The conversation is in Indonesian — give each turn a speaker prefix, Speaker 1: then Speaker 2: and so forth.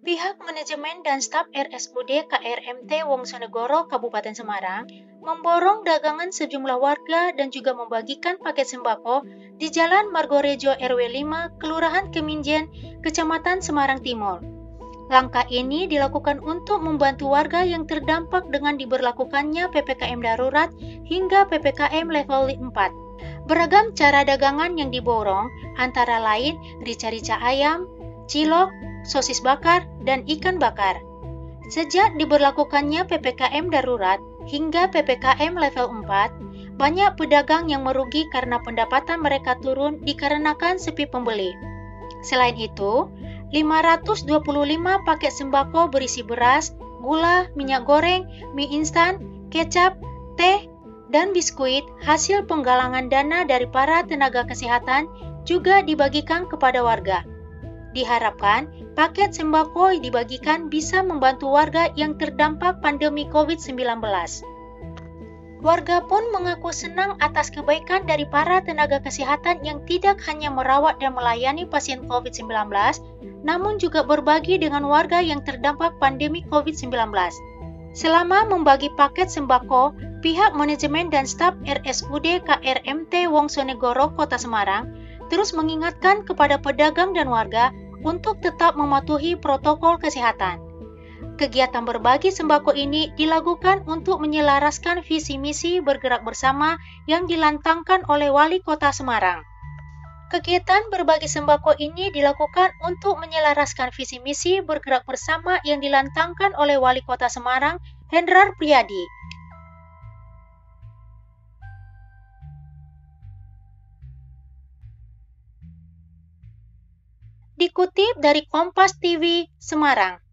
Speaker 1: Pihak manajemen dan staf RSUD KRMT Wongsonegoro Kabupaten Semarang memborong dagangan sejumlah warga dan juga membagikan paket sembako di Jalan Margorejo RW 5, Kelurahan Keminjen, Kecamatan Semarang Timur. Langkah ini dilakukan untuk membantu warga yang terdampak dengan diberlakukannya PPKM darurat hingga PPKM level 4. Beragam cara dagangan yang diborong antara lain rica-rica ayam, cilok, sosis bakar, dan ikan bakar. Sejak diberlakukannya PPKM darurat hingga PPKM level 4, banyak pedagang yang merugi karena pendapatan mereka turun dikarenakan sepi pembeli. Selain itu, 525 paket sembako berisi beras, gula, minyak goreng, mie instan, kecap, teh, dan biskuit hasil penggalangan dana dari para tenaga kesehatan juga dibagikan kepada warga. Diharapkan, paket sembako dibagikan bisa membantu warga yang terdampak pandemi COVID-19. Warga pun mengaku senang atas kebaikan dari para tenaga kesehatan yang tidak hanya merawat dan melayani pasien COVID-19, namun juga berbagi dengan warga yang terdampak pandemi COVID-19. Selama membagi paket sembako, pihak manajemen dan staf RSUD KRMT Wongsonegoro Kota Semarang terus mengingatkan kepada pedagang dan warga untuk tetap mematuhi protokol kesehatan. Kegiatan berbagi sembako ini dilakukan untuk menyelaraskan visi misi bergerak bersama yang dilantangkan oleh Wali Kota Semarang. Kegiatan berbagi sembako ini dilakukan untuk menyelaraskan visi misi bergerak bersama yang dilantangkan oleh Wali Kota Semarang, Hendrar Priyadi. Dikutip dari Kompas TV Semarang.